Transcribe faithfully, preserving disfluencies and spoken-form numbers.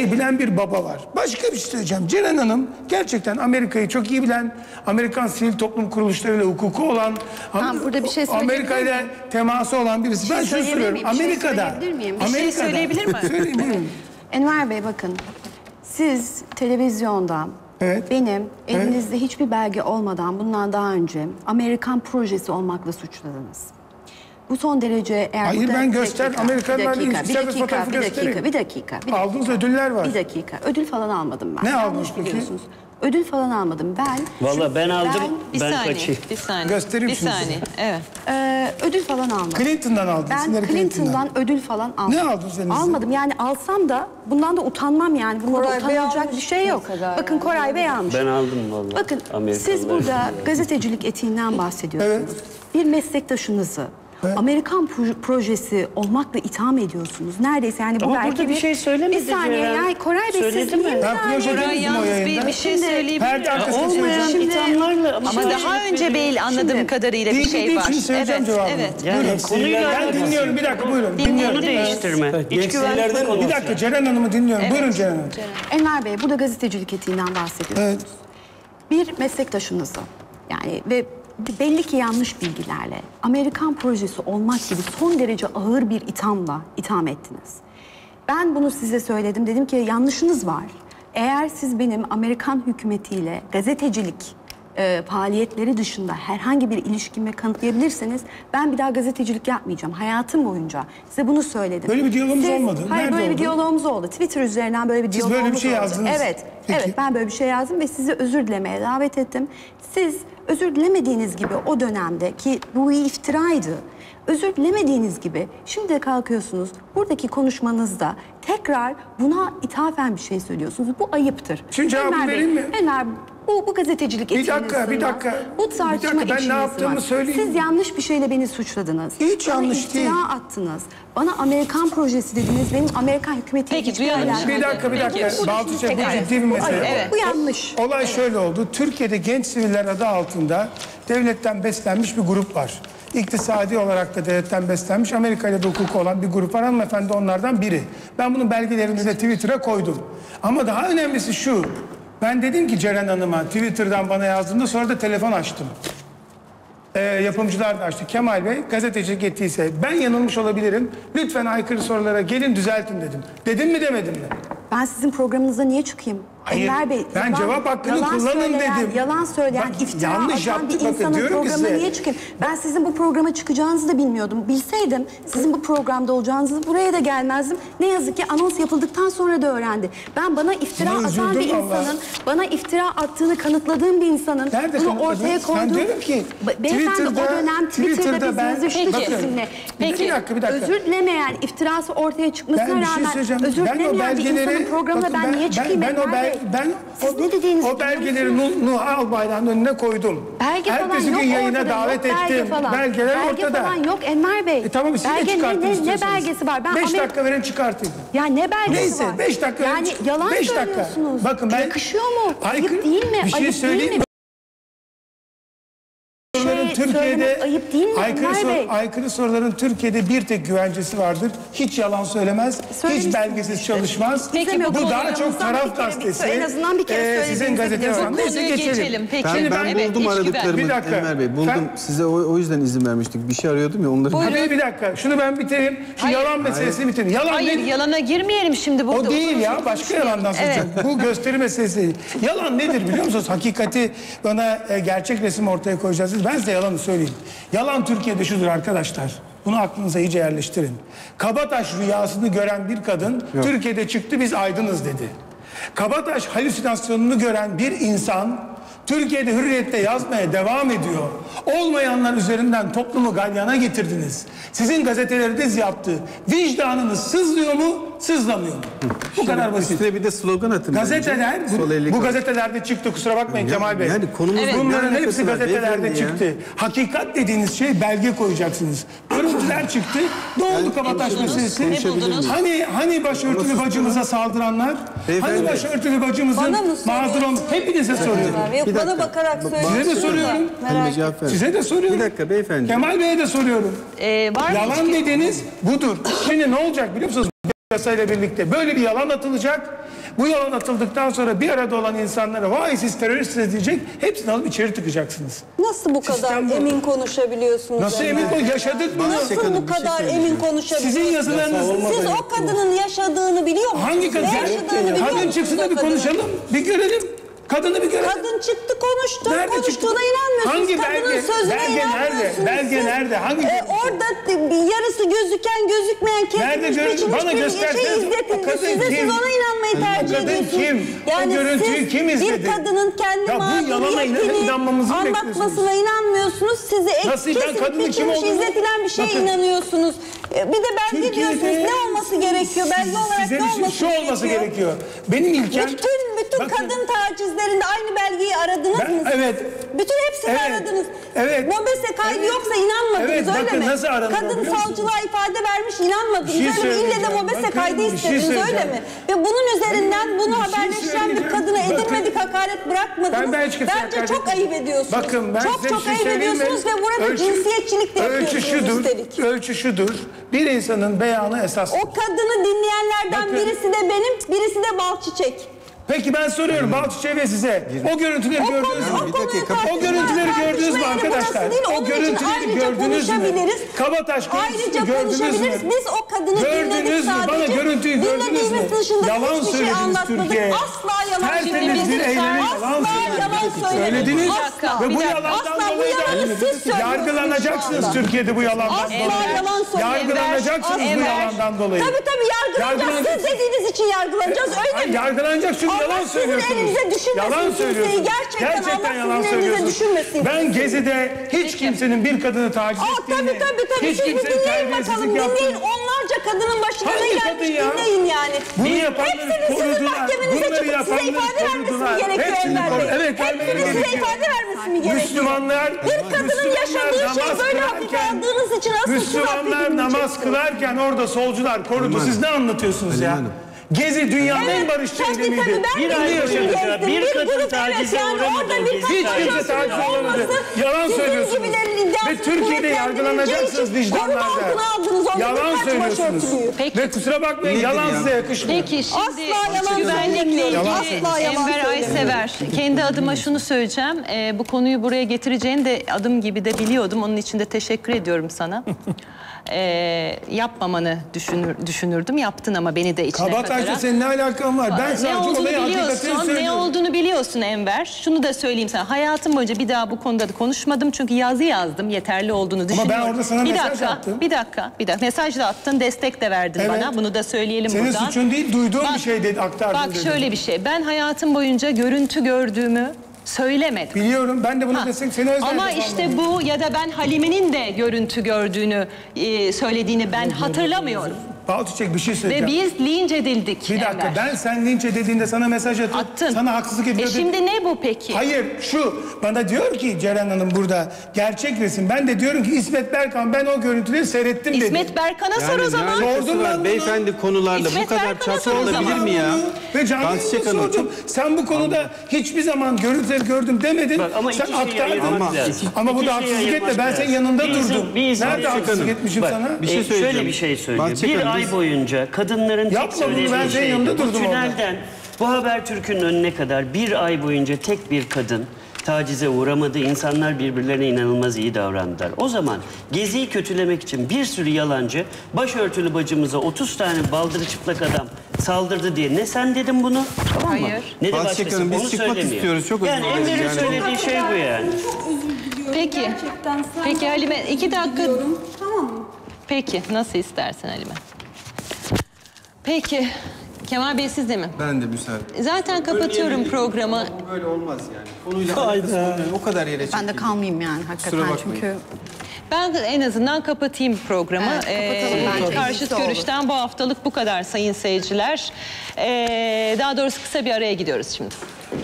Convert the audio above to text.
şeyi bilen bir baba var. Başka bir şey söyleyeceğim. Ceren Hanım gerçekten Amerika'yı çok iyi bilen, Amerikan sivil toplum kuruluşlarıyla hukuku olan, Ha, burada bir şey Amerika ile teması olan birisi. Bir ben şey şunu soruyorum. miyim? Bir şey Amerika'da, söyleyebilir miyim? Bir şey Amerika'da, söyleyebilir mi? Söyleyin, buyurun. Enver Bey bakın, siz televizyonda Evet. benim elinizde hiçbir belge olmadan bundan daha önce Amerikan projesi olmakla suçladınız. Bu son derece eğer... Hayır, burada- ben bir göster, dakika, Amerikanlar bir değil, dakika, bir serbest dakika, fotoğrafı bir dakika, göstereyim. bir dakika, bir dakika. Aldığınız ödüller var. Bir dakika, ödül falan almadım ben. Ne Yanlış aldınız peki? biliyorsunuz. Ödül falan almadım ben. Vallahi ben aldım. Bir Ben saniye, kaçayım. bir saniye. Göstereyim bir şimdi saniye. size. Evet. Ee, ödül falan almadım. Clinton'dan aldınız. Ben Hillary Clinton'dan ödül falan almadım. Ne aldınız elinizde? Almadım yani, alsam da bundan da utanmam yani. Bunda da Koray Bey utanılacak almış bir şey yok. mesela Bakın yani. Koray Bey almış. Ben aldım vallahi. Bakın siz Amerikalılar. burada gazetecilik etiğinden bahsediyorsunuz. Evet. Bir meslektaşınızı Evet. Amerikan pro- projesi olmakla itham ediyorsunuz. Neredeyse yani bu Ama belki burada bir şey söylemedi Bir saniye Ceren. ya Koray Bey, Söyledi siz mi? niye bir Ben saniye- proje Koray dedim o yalnız yayında. bir, bir şey Şimdi- söyleyebilir Perde miyim? arkasında Olmayan söyleyeceğim. ithamlarla Ama ama daha önce değil anladığım Şimdi- kadarıyla bir Bilgi şey değil, var. şimdi söyleyeceğim Evet, cevabını. evet. yani Buyurun. konuyla Ben alakası- dinliyorum, bir dakika buyurun. Dinliyorum. Dinliyorum. Konu değiştirme. İç güvenlik Bir konusu. dakika, Ceren Hanım'ı dinliyorum. Buyurun Ceren Hanım. Enver Bey, burada gazetecilik etiğinden bahsediyorsunuz. Evet. Bir meslektaşınızı yani ve belli ki yanlış bilgilerle Amerikan projesi olmak gibi son derece ağır bir ithamla itham ettiniz. Ben bunu size söyledim. Dedim ki yanlışınız var. Eğer siz benim Amerikan hükümetiyle gazetecilik e, faaliyetleri dışında herhangi bir ilişkimi kanıtlayabilirseniz ben bir daha gazetecilik yapmayacağım. Hayatım boyunca size bunu söyledim. Böyle bir diyalogumuz Siz- olmadı. Hayır, Nerede böyle bir oldu? diyalogumuz oldu. Twitter üzerinden böyle bir Siz diyalogumuz böyle bir şey oldu. yazdınız. Evet. Peki. Evet, ben böyle bir şey yazdım ve sizi özür dilemeye davet ettim. Siz özür dilemediğiniz gibi o dönemde ki bu bir iftiraydı. Özür dilemediğiniz gibi şimdi de kalkıyorsunuz buradaki konuşmanızda tekrar buna ithafen bir şey söylüyorsunuz. Bu ayıptır. Şimdi cevabını Enver Bey, vereyim mi? Enver, bu, bu gazetecilik Bir etiğinin dakika, bir sınırı. dakika. Bu tartışma Bir dakika, ben ne eşiğinin yaptığımı sınırı. söyleyeyim. Siz yanlış bir şeyle beni suçladınız. Hiç Bana yanlış iftira değil. attınız. Bana Amerikan projesi dediniz. Benim Amerikan hükümetiyle Peki, hiçbir duyalım. alakam Bir yok. dakika, bir dakika. Bu- bu Baltuçe, şimdi bu tekrar- ciddi bir mesele. Evet, Evet. Bu yanlış. Olay şöyle oldu. Türkiye'de genç siviller adı altında devletten beslenmiş bir grup var. İktisadi olarak da devletten beslenmiş, Amerika ile de hukuku olan bir grup var. Hanımefendi onlardan biri. Ben bunun belgelerini de Twitter'a koydum. Ama daha önemlisi şu. Ben dedim ki Ceren Hanım'a Twitter'dan bana yazdığında sonra da telefon açtım. Ee, yapımcılar da açtı. Kemal Bey gazetecilik ettiyse ben yanılmış olabilirim. Lütfen aykırı sorulara gelin düzeltin dedim. Dedim mi demedim mi? Ben sizin programınıza niye çıkayım? Hayır, Enver Bey, ben cevap hakkını yalan kullanın söyleyen, dedim. Yalan söyleyen, Bak, iftira yanlış atan bir yaptık, bakın insanın diyorum ki programına size. niye çıkayım? Ben sizin bu programa çıkacağınızı da bilmiyordum. Bilseydim sizin bu programda olacağınızı buraya da gelmezdim. Ne yazık ki anons yapıldıktan sonra da öğrendi. Ben bana iftira Buna atan bir üzüldüm vallahi. insanın, bana iftira attığını kanıtladığım bir insanın Nerede bunu kanıtladınız? ortaya Ben koyduğum... diyorum ki, Be- Beyefendi o Twitter'da- dönem Twitter'da, Twitter'da biz ben- yazıştık Peki. sizinle. Bir dakika, bir dakika. Özür dilemeyen, iftirası ortaya çıkmasına Ben bir şey rağmen söyleyeceğim. özür Ben o dilemeyen bir belgeleri insanın programına bakın ben, niye çıkayım ben, ben o Enver bel, Bey? ben Siz o, ne dediğinizi o belgeleri Nuh, Nuh Albayrak'ın önüne koydum. Belge falan Ertesi yok gün yayına ortada, davet yok belge ettim. falan. Belgeler belge ortada. falan yok Enver Bey. E tamam, siz de belge çıkartın ne, ne, ne istiyorsanız. belgesi var? Ben Beş Amerika- dakika verin çıkartayım. Ya ne belgesi Neyse var? beş dakika verin. Yani çık- yalan beş dakika. söylüyorsunuz. Bakın ben... Yakışıyor mu? Aykırı- Ayıp değil mi? Bir şey Ayıp söyleyeyim değil mi? mi? Soruların Şey Türkiye'de söylemek ayıp değil mi aykırı, Enver sor- Bey? aykırı soruların Türkiye'de bir tek güvencesi vardır. Hiç yalan söylemez, hiç Söylemişsiniz belgesiz işte. çalışmaz. Peki, bu bu daha programımızdan çok bir taraf kere bir- gazetesi. en azından bir kere Ee, söylediğinizi sizin gazete biliyorum. var. Bu Neyse konuyu geçelim. geçelim. Peki. Ben, Şimdi ben ben- buldum Evet, aradıklarımı Bir dakika. Enver Bey. Buldum. Ben- Size o, o yüzden izin vermiştik. Bir şey arıyordum ya onları. Tabii bir dakika. Şunu ben bitireyim. Şu Hayır. yalan meselesini bitireyim. Yalan Hayır, ne? yalana girmeyelim şimdi burada. O değil Uzun ya. uzun Başka konuşmayalım. yalandan Evet. soracak. Bu gösteri meselesi değil. Yalan nedir biliyor musunuz? Hakikati bana e, gerçek resim ortaya koyacağız. Ben size yalanı söyleyeyim. Yalan Türkiye'de şudur arkadaşlar. Bunu aklınıza iyice yerleştirin. Kabataş rüyasını gören bir kadın Türkiye'de çıktı biz aydınız dedi. Kabataş halüsinasyonunu gören bir insan Türkiye'de Hürriyet'te yazmaya devam ediyor. Olmayanlar üzerinden toplumu galyana getirdiniz. Sizin gazeteleriniz yaptı. Vicdanınız sızlıyor mu, sızlamıyor mu? Bu kadar basit. Üstüne bir de slogan atın. Gazeteler, bence. Sol bu, elli bu kal- gazetelerde çıktı, kusura bakmayın Ya- Kemal Bey. yani konumuz Evet. ne Bunların alakası hepsi var gazetelerde beyefendi ya? çıktı. Hakikat dediğiniz şey belge koyacaksınız. Görüntüler çıktı. Ne oldu Kabataş meselesi? konuşabilir miyim? Hani hani başörtülü bacımıza saldıranlar? Beyefendi. Hani başörtülü bacımızın Bana mı mağdur olması? Hepinize soruyorum. Yok, Bir bana dakika. bakarak Ba- söylüyorsun. Size de soruyorum. Halime cevap ver. Size de soruyorum. Bir dakika beyefendi. Kemal Bey'e de soruyorum. Ee, var mı Yalan hiçbir- dediğiniz budur. Şimdi ne olacak biliyor musunuz? yasayla birlikte böyle bir yalan atılacak. Bu yalan atıldıktan sonra bir arada olan insanlara vay siz teröristsiniz diyecek. Hepsini alıp içeri tıkacaksınız. Nasıl bu kadar Sistem bu. emin konuşabiliyorsunuz? Nasıl Enver? emin konu? Yaşadık bunu. Nasıl Hanım, bu bir şey kadar söyleyeceğim. emin konuşabiliyorsunuz? Sizin yazılarınız. Siz o kadının yaşadığını biliyor musunuz? Hangi kadın? Ne yaşadığını biliyor Kadın musunuz çıksın o da bir kadının? konuşalım. Bir görelim. Kadını bir görelim. Kadın çıktı konuştu. Nerede Konuştuğuna çıktı? inanmıyorsunuz. Hangi Kadının belge? sözüne Belge nerede? inanmıyorsunuz. Belge Siz, nerede? Hangi e, belge? orada yarısı gözüken gözükmeyen Nerede kesilmiş gör- biçilmiş bana bir gösterseniz. şey O izletildi. kadın Size kim? siz ona inanmayı O tercih kadın ediyorsunuz. kim? O görüntüyü siz kim izledi? bir kadının kendi Ya bu yalana inan- mağduriyetini inanmamızı mı anlatmasına inanmıyorsunuz. Size ek, Nasıl? Ben kesilip kadının kim biçilmiş olduğunu- izletilen bir şeye Bakın. inanıyorsunuz. E, Bir de belge Türkiye'de diyorsunuz. Ne olması gerekiyor? Belge olarak size ne bir şey- olması şu gerekiyor? olması gerekiyor. Benim ilkem... Bütün bütün Bakın, kadın tacizlerinde aynı belgeyi aradınız Ben- mı? evet. Bütün hepsini Evet. aradınız. Evet. Mobese kaydı Evet. yoksa inanmadınız Evet, öyle bakın mi? nasıl aranıyor Kadın biliyor musunuz? savcılığa ifade vermiş inanmadınız Bir şey öyle mi? İlle de söyleyeceğim. mobese Bakın, kaydı bir şey istediniz öyle söyleyeceğim. mi? Ve bunun üzerinden bunu Bir şey haberleştiren bir söyleyeceğim. kadına Bakın, edilmedik hakaret bırakmadınız. Ben- ben hiç kimseye Bence hakaret çok ayıp ediyorsunuz. Bakın ben çok size çok bir şey ayıp söyleyeyim mi? ediyorsunuz ve burada Ölçü- cinsiyetçilik de ölçü yapıyorsunuz şudur, üstelik. ölçü şudur. Bir insanın beyanı esas. O kadını dinleyenlerden Bakın. birisi de benim, birisi de Balçiçek. Peki ben soruyorum Balçıçay ve size. O görüntüleri O gördünüz konu- mü? o Bir konuyu dakika, tartışmaya- O görüntüleri gördünüz mü tartışmaya arkadaşlar? burası değil, O onun için görüntüleri ayrıca gördünüz mü? konuşabiliriz. Kabataş görüntüsünü Ayrıca gördünüz mü? konuşabiliriz. Biz o kadını dinledik Gördünüz mü? sadece. Bana görüntüyü gördünüz mü? Dinlediğimiz dışında Yalan hiçbir şey söylediniz anlatmadık. Türkiye'ye. Asla yalan Tertemiz söylemedik. bir eylemi Asla yalan söylediniz. yalan söylemedik. Söylediniz Asla. ve bu Bir dakika. yalandan Asla bu dolayı da yalanı siz söylüyorsunuz yargılanacaksınız şu anda. Türkiye'de bu yalandan Asla dolayı. yalan söylemedik. Yargılanacaksınız bu Enver. yalandan dolayı. Tabii tabii yargılanacağız. Siz Yargılanacak- dediğiniz için yargılanacağız. Öyle Ay, mi? yargılanacak çünkü Allah yalan sizin söylüyorsunuz. elinize düşürmesin Yalan kimseyi. söylüyorsunuz. Gerçekten Allah yalan sizin elinize söylüyorsunuz. düşürmesin Ben kimseyi. Gezi'de hiç kimsenin bir kadını taciz Aa, ettiğini, tabii tabii tabii. hiç Siz bir kimsenin dinleyin bakalım. terbiyesizlik Dinleyin. yaptığını... Onlarca kadının başına ne Hangi gelmiş kadın ya? dinleyin yani. Bunu yapanları Hepsinin sizin korudular. mahkemenize Bunları çıkıp size yapanları ifade vermesi korudular. mi gerekiyor Hepsini Enver koru- Bey? Evet, vermeleri Hepsinin size gerekiyor. ifade vermesi mi gerekiyor? Müslümanlar, Bir kadının Müslümanlar yaşadığı şey namaz böyle hafife kılarken- aldığınız için asıl Müslümanlar namaz kılarken orada solcular korudu. Siz ne anlatıyorsunuz ya? Hanım. Gezi dünyanın en Evet, barışçı tabii, eylemiğiydi. tabii, ben Bir de ay gezdim, boyunca gezdim. bir kadın grup, evet, tacize yani uğramadı orada o bir gezi Hiç kimse başörtüsü taciz olamadı. olması, Yalan sizin söylüyorsunuz. gibilerin iddiasını Ve Türkiye'de kuvvetlendirileceği yargılanacaksınız için vicdanlarda. koruma altına aldınız orada Yalan birkaç söylüyorsunuz. başörtülüyü. Peki. Ve kusura bakmayın Nedir yalan ya? size yakışmıyor. Peki şimdi Asla yalan güvenlikle söylemiyorum. ilgili Asla yalan Enver söylemiyorum. Aysever. Kendi adıma şunu söyleyeceğim. Ee, bu konuyu buraya getireceğini de adım gibi de biliyordum. Onun için de teşekkür ediyorum sana. Ee, yapmamanı düşünür, düşünürdüm. Yaptın ama beni de içine Kabataş'la katarak. senin ne alakan var? Ben Ne sadece olduğunu olayı hakikatini biliyorsun, ne söylüyorum. olduğunu biliyorsun Enver. Şunu da söyleyeyim sana. Hayatım boyunca bir daha bu konuda da konuşmadım. Çünkü yazı yazdım. Yeterli olduğunu düşünüyorum. ben orada sana bir mesaj dakika, attım. Bir dakika, bir dakika. Mesaj da attın, destek de verdin Evet. bana. Bunu da söyleyelim Senin buradan. suçun değil, duyduğum Bak- bir şey dedi, aktardın Bak dedi. şöyle bir şey. Ben hayatım boyunca görüntü gördüğümü söylemedim. Biliyorum, ben de bunu Ha. desek seni özledim. Ama işte bu ya da ben Halime'nin de görüntü gördüğünü e, söylediğini ben hatırlamıyorum. Balçiçek bir şey Ve söyleyeceğim. biz linç edildik. Bir dakika, Enver. ben sen linç edildiğinde sana mesaj atıp Attın. sana haksızlık E ediyor. şimdi ne bu peki? Hayır, şu bana diyor ki Ceren Hanım burada gerçek resim. Ben de diyorum ki İsmet Berkan ben o görüntüleri seyrettim dedi. İsmet Berkan'a sor Yani o ne zaman. alakası Sordum ben var bunu. beyefendi konularla İsmet bu kadar Berkan'a sor o çarpılabilir zaman. mi ya? Ve canlı Balçiçek yayında Hanım sordum. çok... Sen bu konuda hiçbir zaman görüntüleri gördüm demedin. Bak, ama sen iki şeyi aktardın. ayırmak Ama, lazım. ama İki burada şeyi haksızlık etme. ayırmak Ben senin lazım. yanında Bir insan- durdum. bir insan- Nerede Balçiçek haksızlık Hanım, etmişim Bak, sana? Bir şey e, söyleyeceğim. Şöyle bir şey söyleyeyim. Balçiçek Bir Hanım, ay biz- boyunca kadınların tek Yapma bunu, söylediği ben senin şeydi. yanında Bu durdum orada. tünelden bu Habertürk'ün önüne kadar bir ay boyunca tek bir kadın tacize uğramadı. İnsanlar birbirlerine inanılmaz iyi davrandılar. O zaman Gezi'yi kötülemek için bir sürü yalancı başörtülü bacımıza otuz tane baldırı çıplak adam saldırdı diye ne sen dedin bunu? Tamam mı? Hayır. Ne de Balçiçek başkası Hanım, biz onu çıkmak söylemiyor. istiyoruz, çok özür Yani dileriz Enver'in yani. söylediği şey bu yani. Peki. Gerçekten sen Peki Halime iki dakika. Tamam mı? Peki nasıl istersen Halime. Peki. Kemal Bey siz de mi? Ben de müsaade. Zaten kapatıyorum programı. Bu böyle olmaz yani. Konuyla alakası olmayan o kadar yere Ben de çekildi. kalmayayım yani hakikaten Kusura bakmayın. çünkü Ben en azından kapatayım programı. Evet, kapatalım Ee, bence. karşıt İyisi olur. görüşten bu haftalık bu kadar sayın seyirciler. Ee, daha doğrusu kısa bir araya gidiyoruz şimdi.